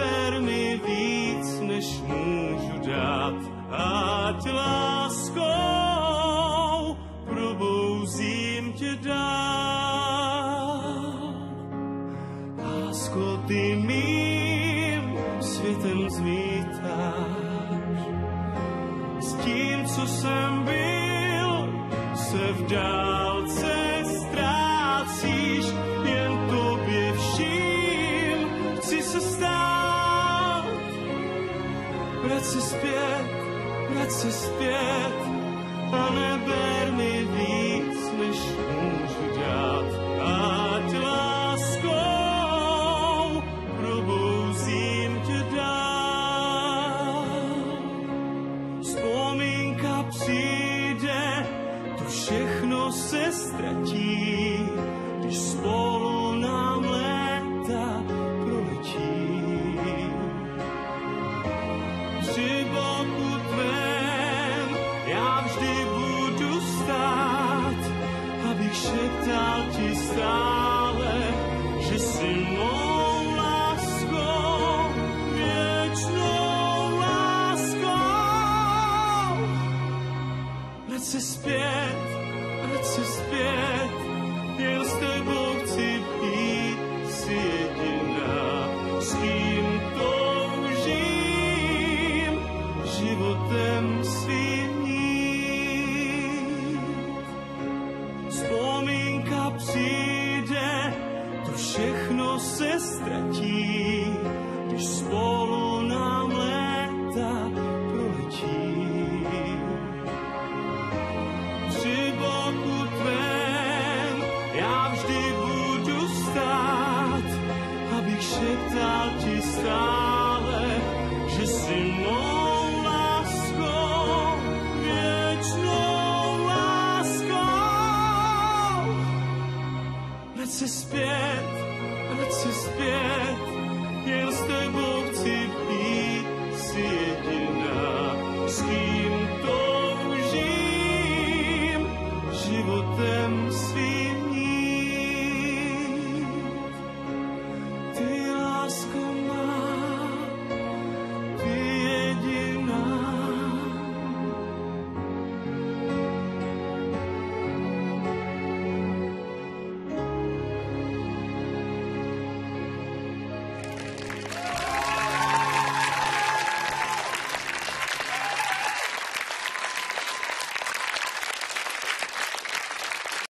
neber mi víc, než můžu dát, ať láskou probouzím tě dál. Lásko, ty mým světem zmítáš, s tím, co jsem byl, se v dálce ztrácíš, jen tobě vším chci se stát. Vrať se zpět a neber mi víc, než můžu dát, ať láskou probouzím tě dál. Vzpomínka přijde, to všechno se ztratí, když spolu nám léta proletí. Při boku tvém já vždy budu stát, abych šeptal ti stále.